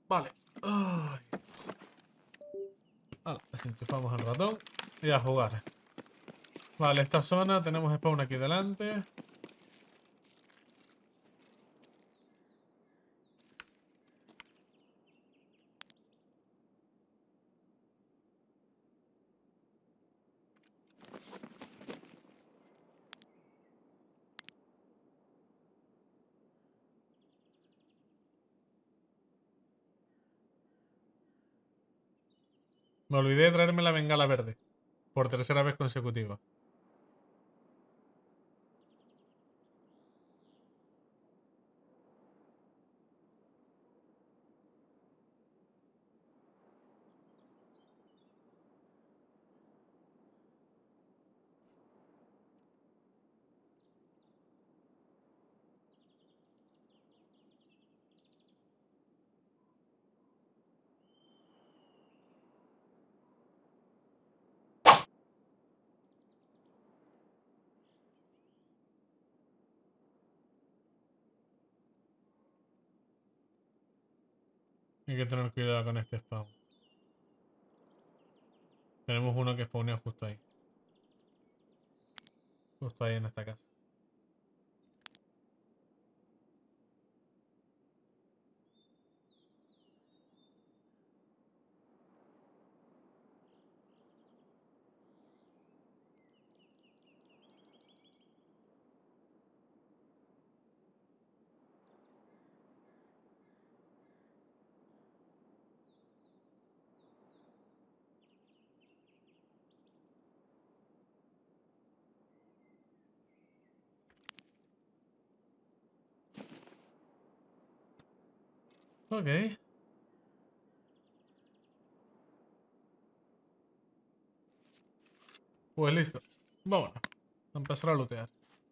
Vale. Ay. Vale, desenchufamos el ratón y a jugar. Vale, esta zona tenemos spawn aquí delante. Me olvidé de traerme la bengala verde. Por tercera vez consecutiva. Hay que tener cuidado con este spawn. Tenemos uno que spawnea justo ahí. Justo ahí en esta casa. Ok. Pues listo. Vámonos. A empezar a lootear.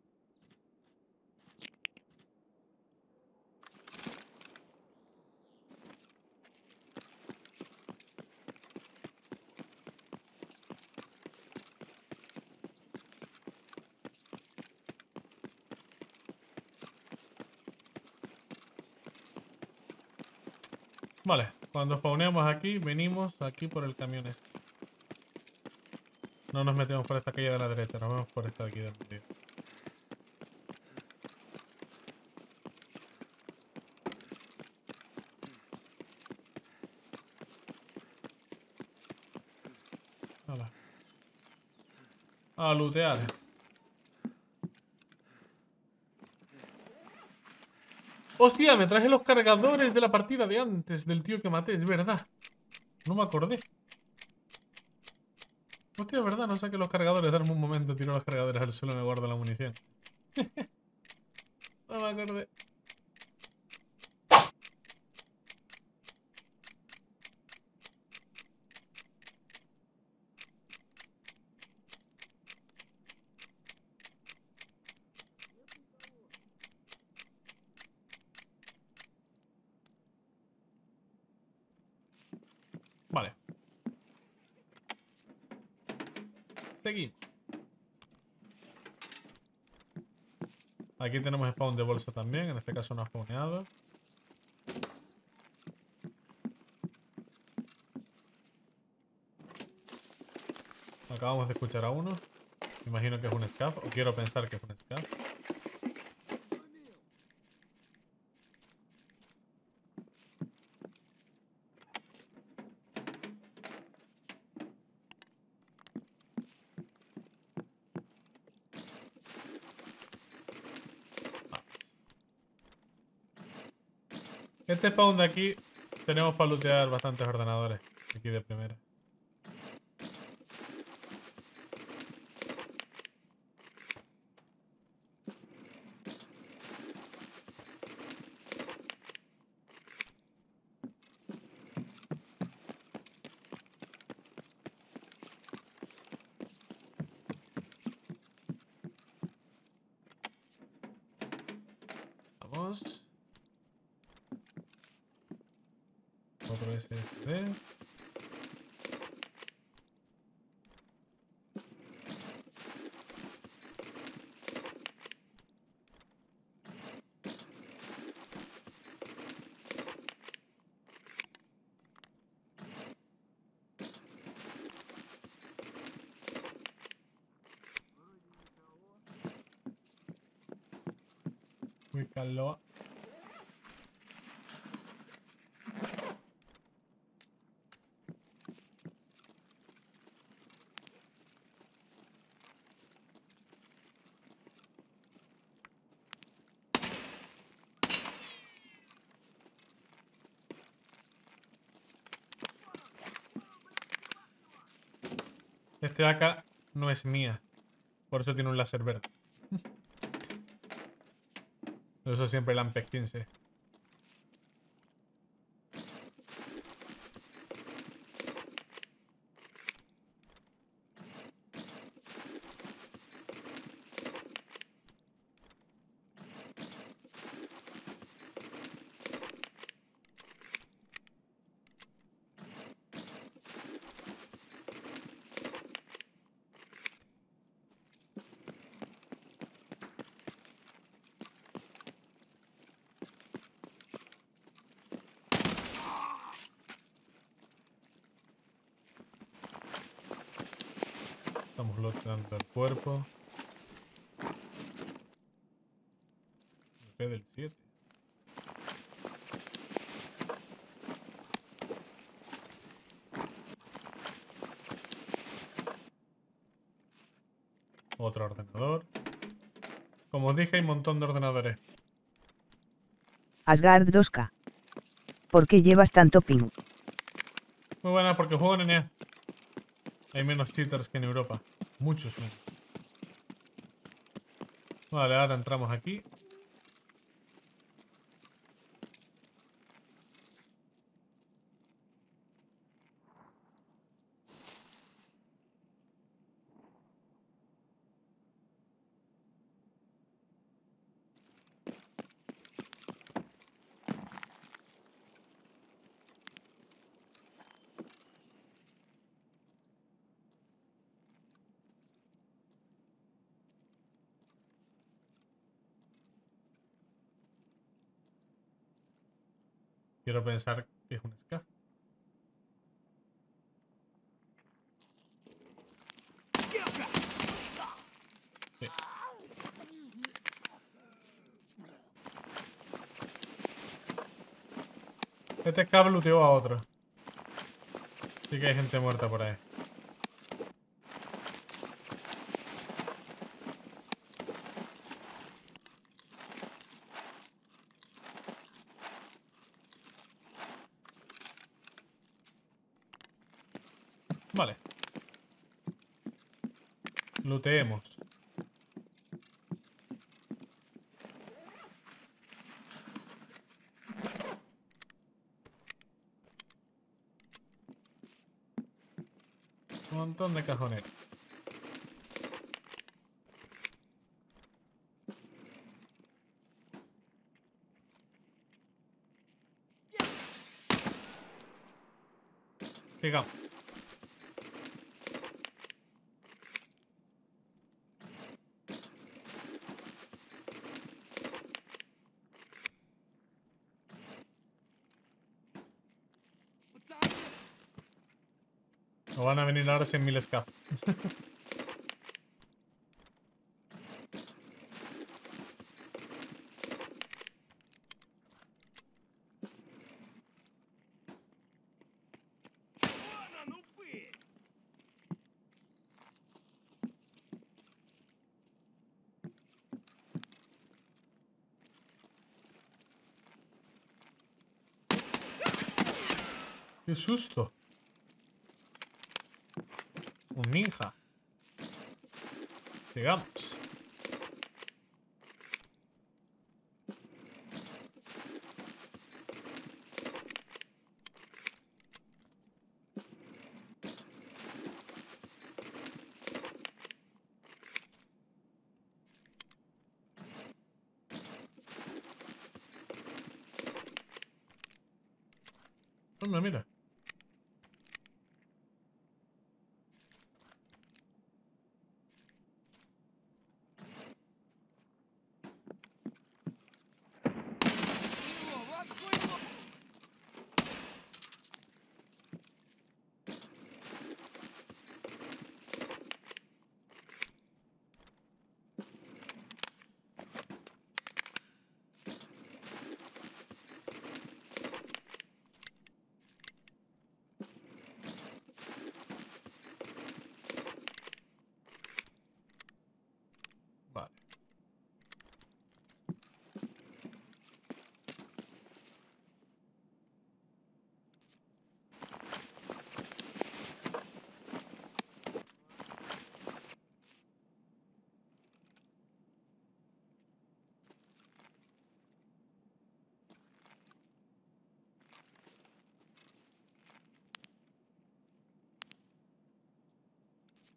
Vale, cuando spawneamos aquí, venimos aquí por el camión este. No nos metemos por esta calle de la derecha, nos vamos por esta de aquí del medio. Vale. A lootear. Hostia, me traje los cargadores de la partida de antes, del tío que maté, es verdad. No me acordé. Hostia, es verdad, no saqué los cargadores. Darme un momento, tiro los cargadores al suelo y me guardo la munición. No me acordé. Vale. Seguimos. Aquí tenemos spawn de bolsa también. En este caso no ha spawneado. Acabamos de escuchar a uno. Imagino que es un scav. O quiero pensar que es un scav. Este spawn de aquí tenemos para lootear bastantes ordenadores. Aquí de primera. Vamos. Otro SSD. Uy, calor. Este AK no es mía. Por eso tiene un láser verde. Eso siempre el Ampeg 15. Estamos looteando el cuerpo. MP del 7. Otro ordenador. Como os dije, hay un montón de ordenadores. Asgard 2K. ¿Por qué llevas tanto ping? Muy buena porque juego en NEA. Hay menos cheaters que en Europa. Muchos menos. Vale, ahora entramos aquí. Quiero pensar que es un SCAF. Sí. Este SCAF looteó a otro. Sí que hay gente muerta por ahí. Vale. Looteemos. Un montón de cajones. Sigamos. O van a venir ahora 100.000 SCAF. ¡Qué susto! Un ninja. Sigamos. Hombre, mira.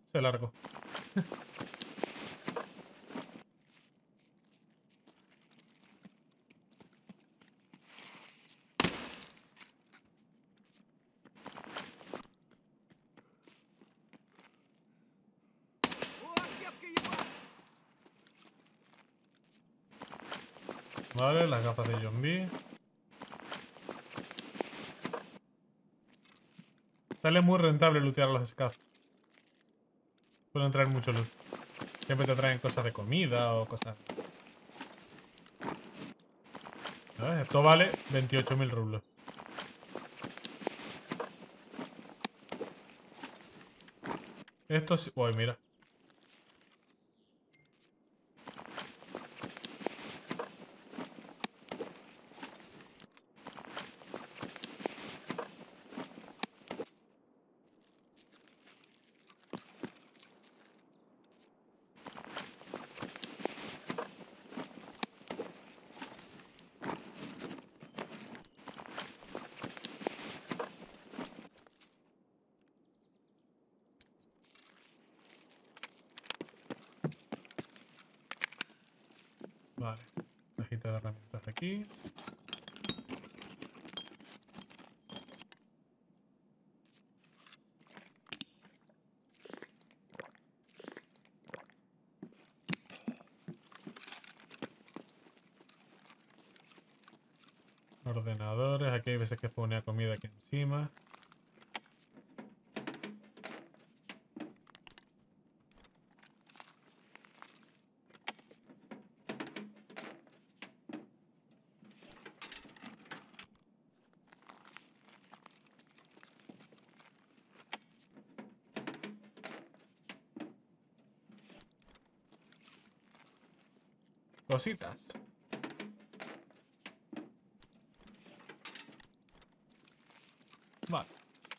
Se largo. Vale, las gafas de zombie. Sale muy rentable lootear los scavs. Pueden traer mucho loot. Siempre te traen cosas de comida o cosas. ¿Sabes? Esto vale 28.000 rublos. Esto sí. Uy, mira. Vale. Cajita de herramientas aquí. Ordenadores. Aquí hay veces que pone comida aquí encima. Cositas. Vale.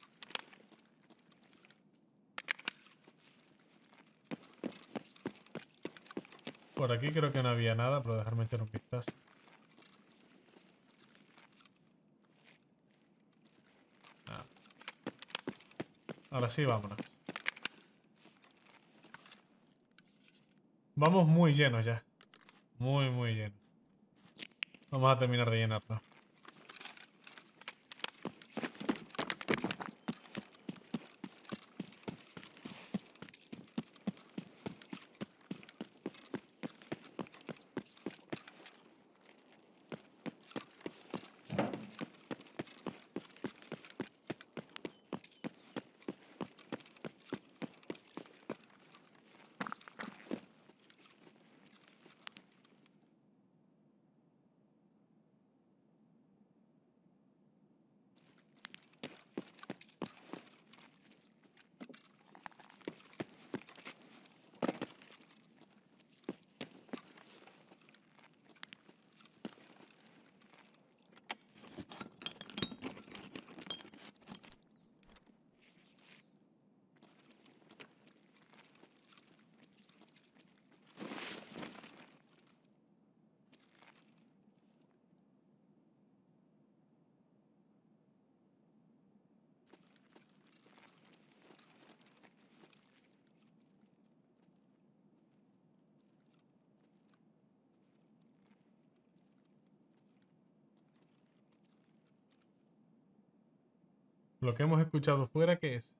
Por aquí creo que no había nada, pero dejarme echar un vistazo. Ah. Ahora sí, vámonos. Vamos muy llenos ya. Muy, muy llenos. Vamos a terminar de llenarlo. Lo que hemos escuchado fuera, ¿qué es?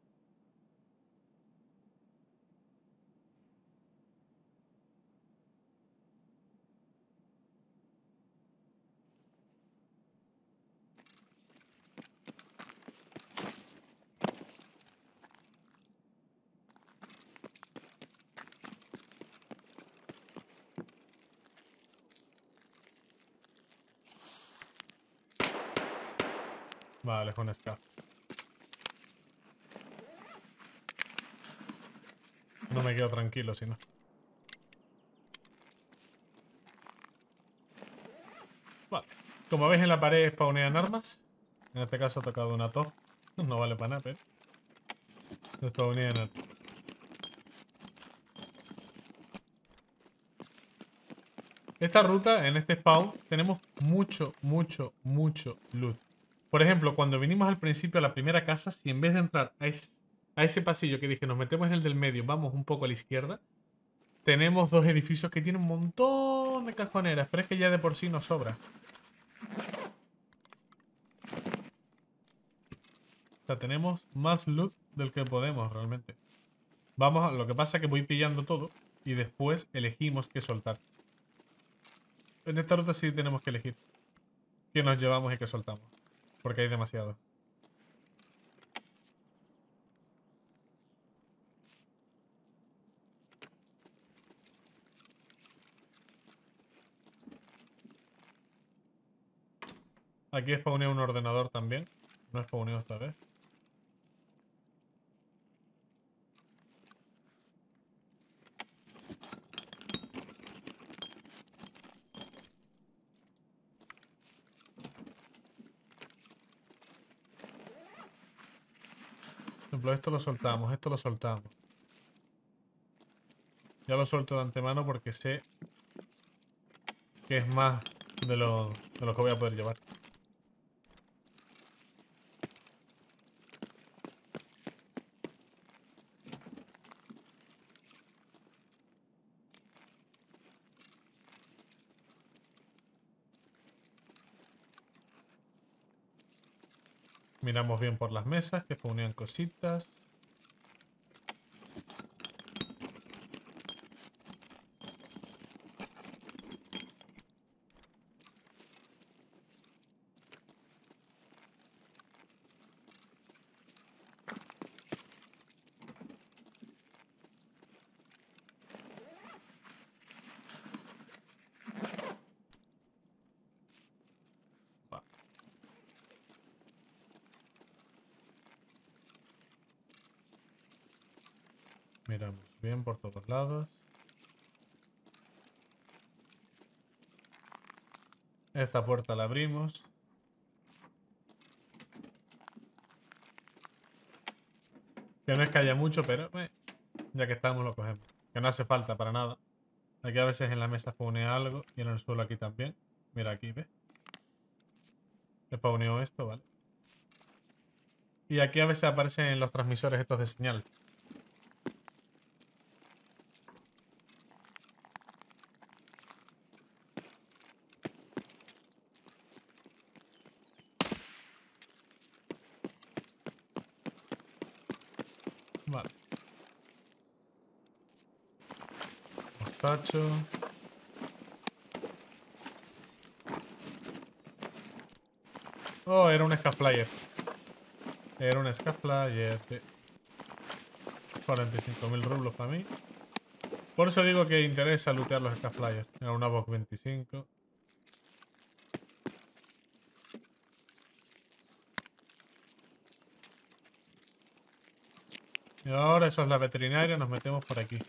Vale, con Scar. No me quedo tranquilo si no. Vale. Como veis en la pared spawnean armas. En este caso ha tocado una TOF. No vale para nada, pero... spawnean armas. Esta ruta, en este spawn, tenemos mucho loot. Por ejemplo, cuando vinimos al principio a la primera casa, si en vez de entrar a ese pasillo que dije, nos metemos en el del medio, vamos un poco a la izquierda, tenemos dos edificios que tienen un montón de cajoneras, pero es que ya de por sí nos sobra. O sea, tenemos más loot del que podemos realmente. Vamos, lo que pasa es que voy pillando todo y después elegimos qué soltar. En esta ruta sí tenemos que elegir qué nos llevamos y qué soltamos, porque hay demasiado. Aquí spawnea un ordenador también. No spawneo esta vez. Por ejemplo, esto lo soltamos, esto lo soltamos. Ya lo suelto de antemano porque sé que es más de lo que voy a poder llevar. Miramos bien por las mesas, que spawnean cositas. Va. Miramos bien por todos lados. Esta puerta la abrimos. Que no es que haya mucho, pero ya que estamos lo cogemos. Que no hace falta para nada. Aquí a veces en la mesa spawnea algo y en el suelo aquí también. Mira aquí, ¿ves? Spawneo esto, vale. Y aquí a veces aparecen los transmisores estos de señal. Vale. Mostacho. Oh, era un Scaflyer. Era un Scaflyer. 45.000 rublos para mí. Por eso digo que interesa lootear los Scaflyers. Era una Vox 25. Y ahora eso es la veterinaria. Nos metemos por aquí.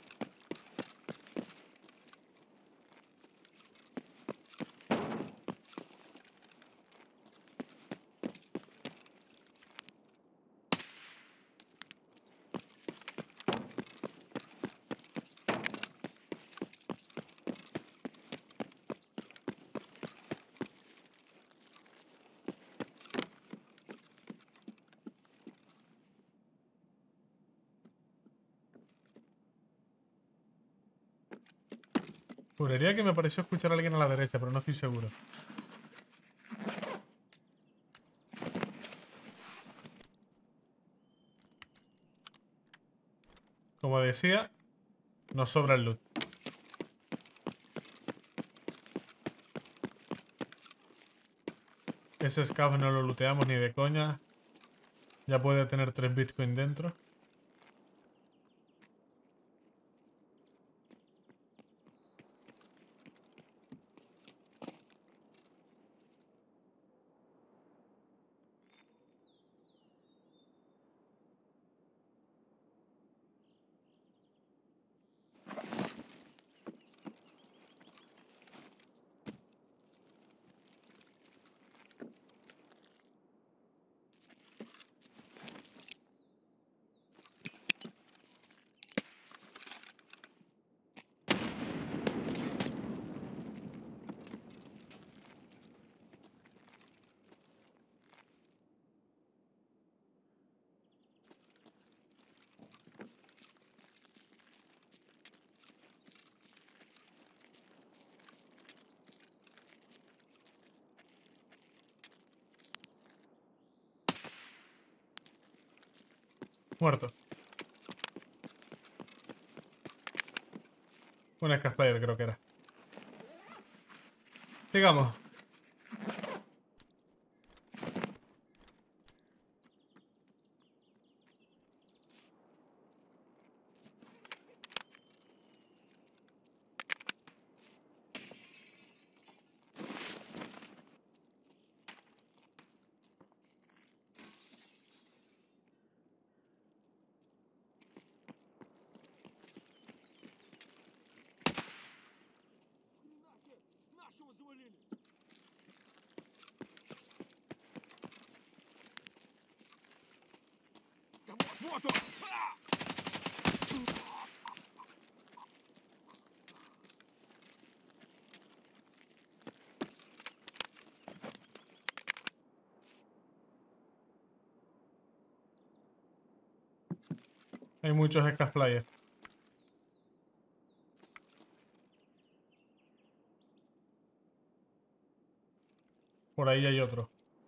Juraría que me pareció escuchar a alguien a la derecha, pero no estoy seguro. Como decía, nos sobra el loot. Ese scav no lo looteamos ni de coña. Ya puede tener 3 bitcoin dentro. Muerto. Un Scaf Player creo que era. Sigamos. Вот он! Hay muchos Scaf Players. Por ahí hay otro.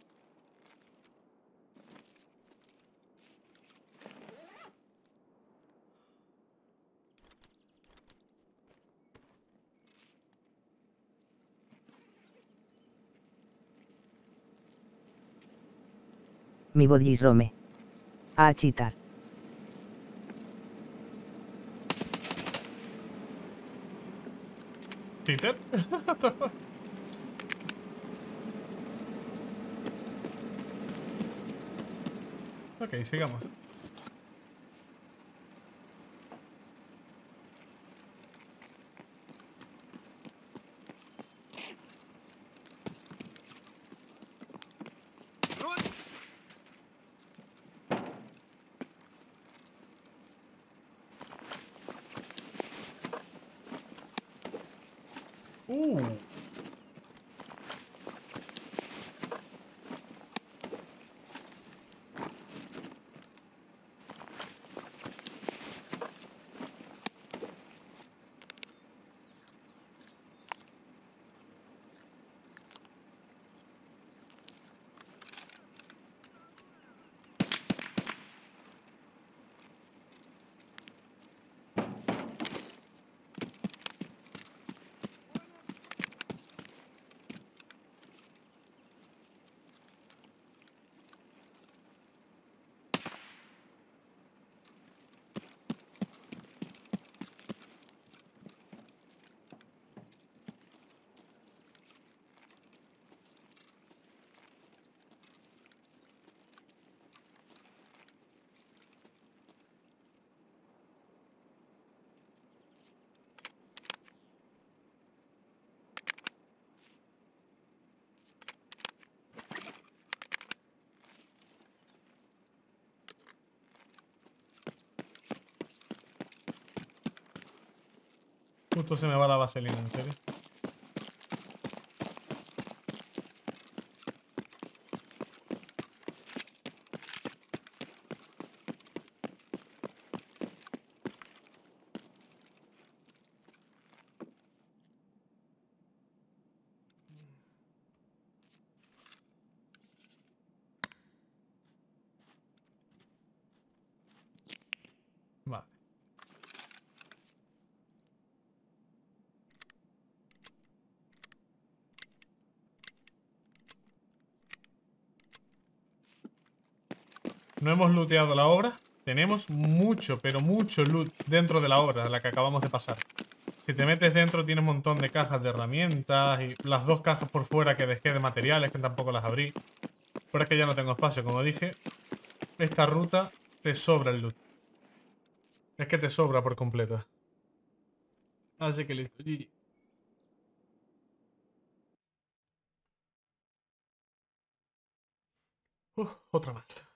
Mi bodis Rome. A chitar. ¿Cheater? Ok, sigamos. Uh. Justo se me va la vaselina, en serio. Vale. No hemos looteado la obra. Tenemos mucho, pero mucho loot dentro de la obra, la que acabamos de pasar. Si te metes dentro tienes un montón de cajas de herramientas y las dos cajas por fuera que dejé de materiales, que tampoco las abrí. Pero es que ya no tengo espacio, como dije. Esta ruta te sobra el loot. Es que te sobra por completo. Así que listo, GG. Otra más.